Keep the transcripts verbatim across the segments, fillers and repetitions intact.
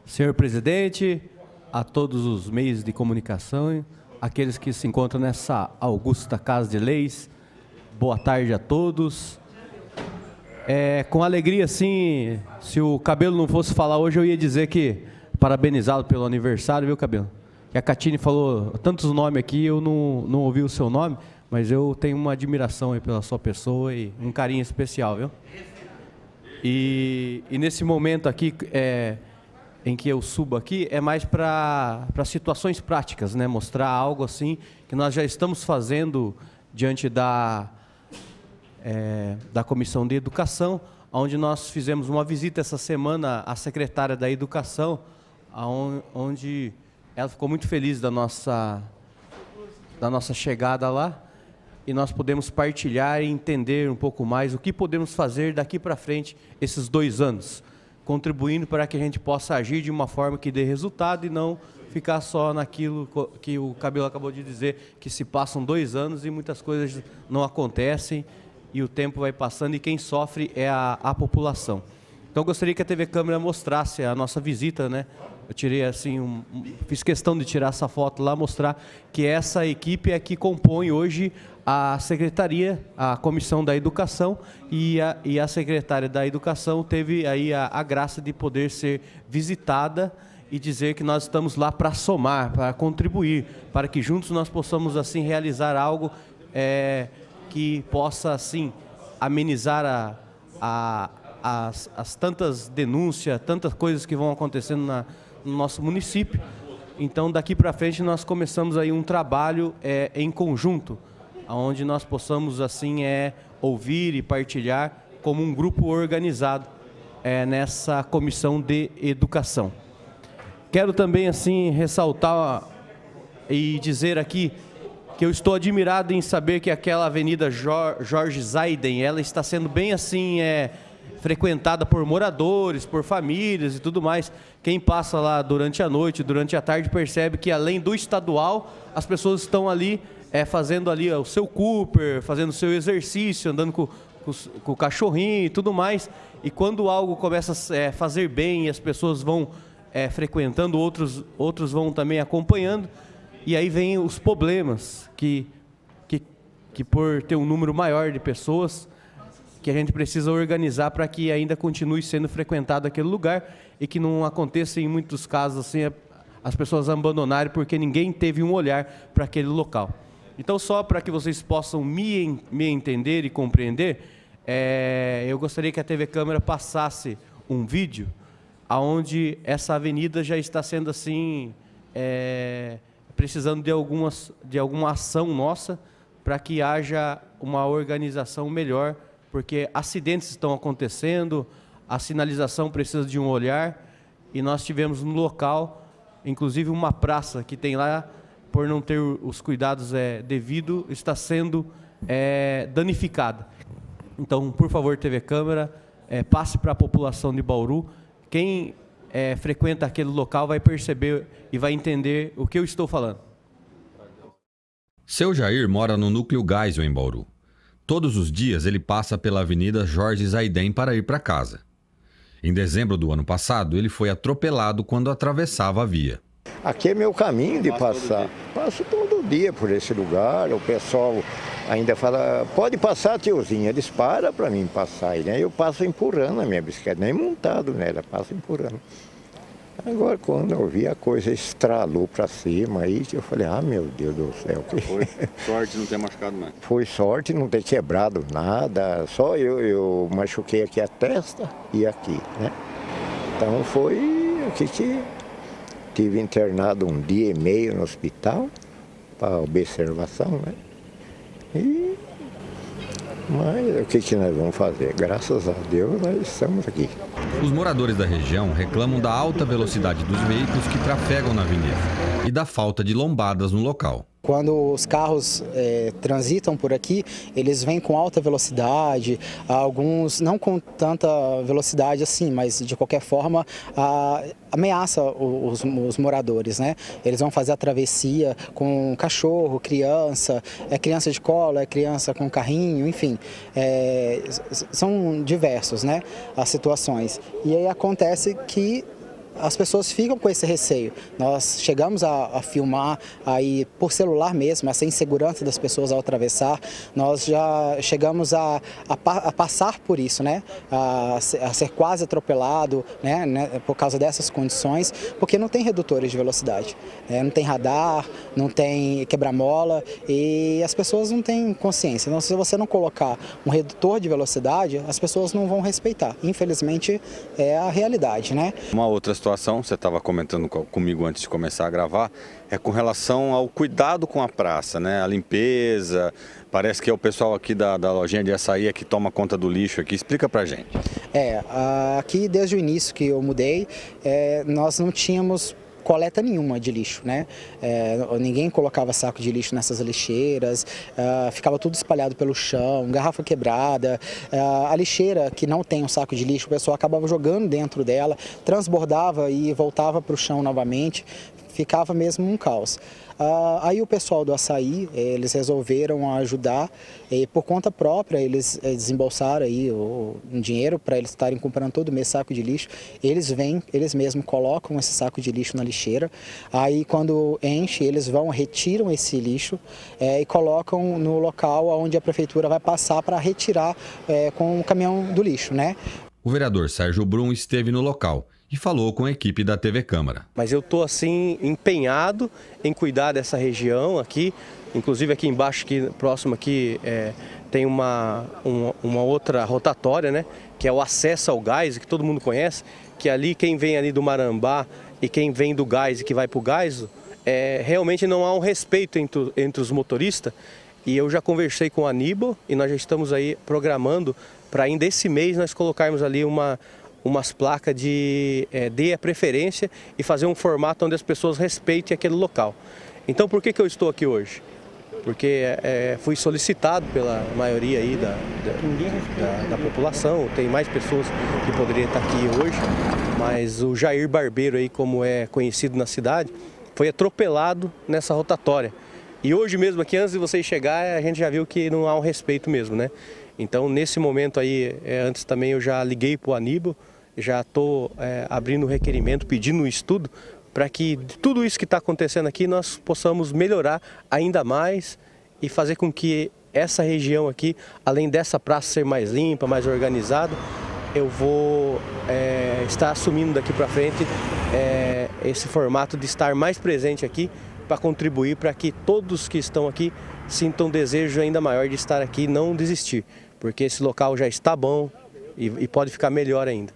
Senhor presidente, a todos os meios de comunicação, aqueles que se encontram nessa augusta Casa de Leis, boa tarde a todos. É, com alegria, sim, se o Cabelo não fosse falar hoje, eu ia dizer que parabenizá-lo pelo aniversário, viu, Cabelo? Que a Catine falou tantos nomes aqui, eu não, não ouvi o seu nome, mas eu tenho uma admiração aí pela sua pessoa e um carinho especial, viu? E, e nesse momento aqui, é, em que eu subo aqui, é mais para para situações práticas, né? Mostrar algo assim que nós já estamos fazendo diante da, é, da Comissão de Educação, onde nós fizemos uma visita essa semana à secretária da Educação, onde ela ficou muito feliz da nossa, da nossa chegada lá, e nós podemos partilhar e entender um pouco mais o que podemos fazer daqui para frente esses dois anos, contribuindo para que a gente possa agir de uma forma que dê resultado e não ficar só naquilo que o Cabelo acabou de dizer, que se passam dois anos e muitas coisas não acontecem e o tempo vai passando e quem sofre é a, a população. Então eu gostaria que a T V Câmara mostrasse a nossa visita, né? Eu tirei assim, um, fiz questão de tirar essa foto lá, mostrar que essa equipe é que compõe hoje a Secretaria, a Comissão da Educação, e a, e a Secretária da Educação teve aí a, a graça de poder ser visitada e dizer que nós estamos lá para somar, para contribuir, para que juntos nós possamos assim realizar algo é, que possa assim amenizar a, a, as, as tantas denúncias, tantas coisas que vão acontecendo na, no nosso município. Então, daqui para frente, nós começamos aí um trabalho é, em conjunto, onde nós possamos assim é, ouvir e partilhar como um grupo organizado é, nessa Comissão de Educação. Quero também assim ressaltar e dizer aqui que eu estou admirado em saber que aquela Avenida Jorge Zaiden, ela está sendo bem assim é, frequentada por moradores, por famílias e tudo mais. Quem passa lá durante a noite, durante a tarde, percebe que além do estadual, as pessoas estão ali é, fazendo ali ó, o seu Cooper, fazendo o seu exercício, andando com, com, com o cachorrinho e tudo mais. E quando algo começa a é, fazer bem e as pessoas vão é, frequentando, outros, outros vão também acompanhando, e aí vem os problemas que, que, que por ter um número maior de pessoas, que a gente precisa organizar para que ainda continue sendo frequentado aquele lugar e que não aconteça em muitos casos assim as pessoas abandonarem porque ninguém teve um olhar para aquele local. Então, só para que vocês possam me, me entender e compreender, é, eu gostaria que a T V Câmara passasse um vídeo onde essa avenida já está sendo assim, é, precisando de, algumas, de alguma ação nossa para que haja uma organização melhor, porque acidentes estão acontecendo, a sinalização precisa de um olhar, e nós tivemos no local, inclusive uma praça que tem lá, por não ter os cuidados é, devidos, está sendo é, danificada. Então, por favor, T V Câmara, é, passe para a população de Bauru. Quem é, frequenta aquele local vai perceber e vai entender o que eu estou falando. Seu Jair mora no Núcleo Geisel, em Bauru. Todos os dias ele passa pela Avenida Jorge Zaiden para ir para casa. Em dezembro do ano passado, ele foi atropelado quando atravessava a via. Aqui é meu caminho de passar. Passo todo dia por esse lugar. O pessoal ainda fala, pode passar, tiozinho. Eles param para mim passar. Né? Eu passo empurrando a minha bicicleta, nem montado nela, passo empurrando. Agora, quando eu vi a coisa estralou para cima, aí eu falei, ah, meu Deus do céu. Foi sorte não ter machucado mais? Foi sorte não ter quebrado nada, só eu, eu machuquei aqui a testa e aqui, né? Então foi o que que... Tive internado um dia e meio no hospital, para observação, né? E... Mas o que que nós vamos fazer? Graças a Deus nós estamos aqui. Os moradores da região reclamam da alta velocidade dos veículos que trafegam na avenida e da falta de lombadas no local. Quando os carros é, transitam por aqui, eles vêm com alta velocidade, alguns não com tanta velocidade assim, mas de qualquer forma a, ameaça os, os moradores, né? Eles vão fazer a travessia com cachorro, criança, é criança de colo, é criança com carrinho, enfim, é, são diversos, né, as situações. E aí acontece que as pessoas ficam com esse receio. Nós chegamos a, a filmar aí por celular mesmo, essa insegurança das pessoas ao atravessar. Nós já chegamos a, a, a passar por isso, né? A, a ser quase atropelado, né? né? Por causa dessas condições, porque não tem redutores de velocidade, né? Não tem radar, não tem quebra-mola e as pessoas não têm consciência. Então, se você não colocar um redutor de velocidade, as pessoas não vão respeitar. Infelizmente, é a realidade, né? Uma outra situação, você estava comentando comigo antes de começar a gravar, é com relação ao cuidado com a praça, né? A limpeza, parece que é o pessoal aqui da, da lojinha de açaí é que toma conta do lixo aqui. Explica pra gente. É, aqui desde o início que eu mudei, é, nós não tínhamos coleta nenhuma de lixo, né? É, ninguém colocava saco de lixo nessas lixeiras, uh, ficava tudo espalhado pelo chão, garrafa quebrada, uh, a lixeira que não tem um saco de lixo, o pessoal acabava jogando dentro dela, transbordava e voltava para o chão novamente, ficava mesmo um caos. Uh, aí o pessoal do açaí, eles resolveram ajudar e por conta própria eles desembolsaram aí o, um dinheiro para eles estarem comprando todo mês saco de lixo. Eles vêm, eles mesmos colocam esse saco de lixo na lixeira, aí quando enche eles vão, retiram esse lixo é, e colocam no local onde a prefeitura vai passar para retirar é, com o caminhão do lixo, né? O vereador Sérgio Brum esteve no local e falou com a equipe da T V Câmara. Mas eu estou assim empenhado em cuidar dessa região aqui, inclusive aqui embaixo, aqui, próximo aqui, é, tem uma, uma, uma outra rotatória, né, que é o acesso ao gás, que todo mundo conhece, que ali quem vem ali do Marambá e quem vem do gás e que vai para o gás, é, realmente não há um respeito entre, entre os motoristas. E eu já conversei com o Aníbal e nós já estamos aí programando para ainda esse mês nós colocarmos ali uma umas placas de é, dê a preferência e fazer um formato onde as pessoas respeitem aquele local. Então por que que eu estou aqui hoje? Porque é, fui solicitado pela maioria aí da, da, da, da população, tem mais pessoas que poderiam estar aqui hoje, mas o Jair Barbeiro, aí, como é conhecido na cidade, foi atropelado nessa rotatória. E hoje mesmo aqui, antes de vocês chegarem, a gente já viu que não há um respeito mesmo, né? Então nesse momento aí, é, antes também eu já liguei para o Aníbal, já estou é, abrindo o requerimento, pedindo um estudo para que tudo isso que está acontecendo aqui nós possamos melhorar ainda mais e fazer com que essa região aqui, além dessa praça ser mais limpa, mais organizada, eu vou é, estar assumindo daqui para frente é, esse formato de estar mais presente aqui para contribuir para que todos que estão aqui sintam um desejo ainda maior de estar aqui e não desistir, porque esse local já está bom e, e pode ficar melhor ainda.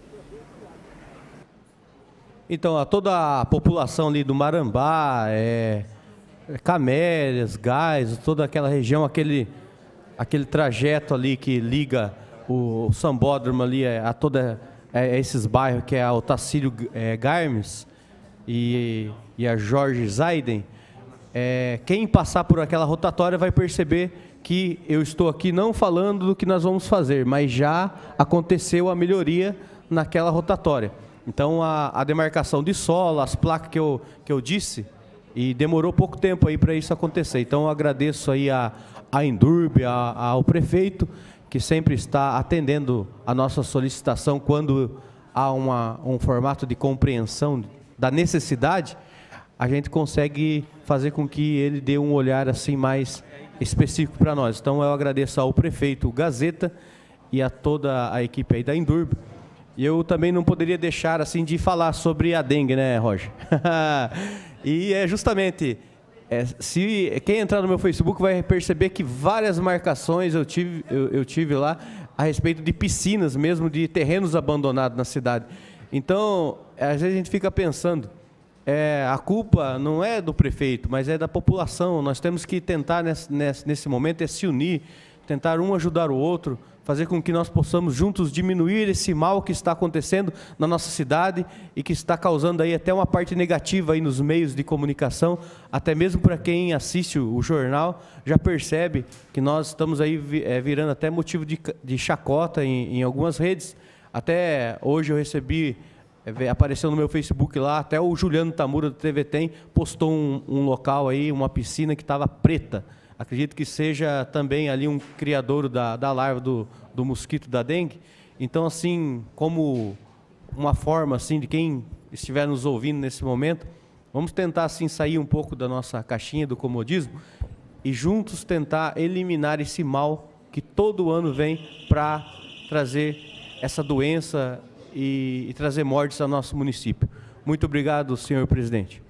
Então, a toda a população ali do Marambá, é, Camélias, Gás, toda aquela região, aquele, aquele trajeto ali que liga o, o Sambódromo ali a, toda é, esses bairros, que é o Tacílio é, Garmes e, e a Jorge Zaiden, é, quem passar por aquela rotatória vai perceber que eu estou aqui não falando do que nós vamos fazer, mas já aconteceu a melhoria naquela rotatória. Então, a, a demarcação de solo, as placas que eu, que eu disse, e demorou pouco tempo aí para isso acontecer. Então, eu agradeço aí a, a Endurb, a, ao prefeito, que sempre está atendendo a nossa solicitação quando há uma, um formato de compreensão da necessidade, a gente consegue fazer com que ele dê um olhar assim mais específico para nós. Então, eu agradeço ao prefeito Gazeta e a toda a equipe aí da Endurb. E eu também não poderia deixar assim de falar sobre a dengue, né, Roger? E é justamente, é, se quem entrar no meu Facebook vai perceber que várias marcações eu tive, eu, eu tive lá a respeito de piscinas mesmo, de terrenos abandonados na cidade. Então, às vezes a gente fica pensando, é, a culpa não é do prefeito, mas é da população. Nós temos que tentar nesse, nesse, nesse momento é se unir, tentar um ajudar o outro, fazer com que nós possamos juntos diminuir esse mal que está acontecendo na nossa cidade e que está causando aí até uma parte negativa aí nos meios de comunicação, até mesmo para quem assiste o jornal, já percebe que nós estamos aí virando até motivo de, de chacota em, em algumas redes. Até hoje eu recebi, apareceu no meu Facebook lá, até o Juliano Tamura do T V Tem postou um, um local aí, uma piscina que estava preta. Acredito que seja também ali um criadouro da, da larva do, do mosquito da dengue. Então, assim, como uma forma assim, de quem estiver nos ouvindo nesse momento, vamos tentar assim sair um pouco da nossa caixinha do comodismo e juntos tentar eliminar esse mal que todo ano vem para trazer essa doença e, e trazer mortes ao nosso município. Muito obrigado, senhor presidente.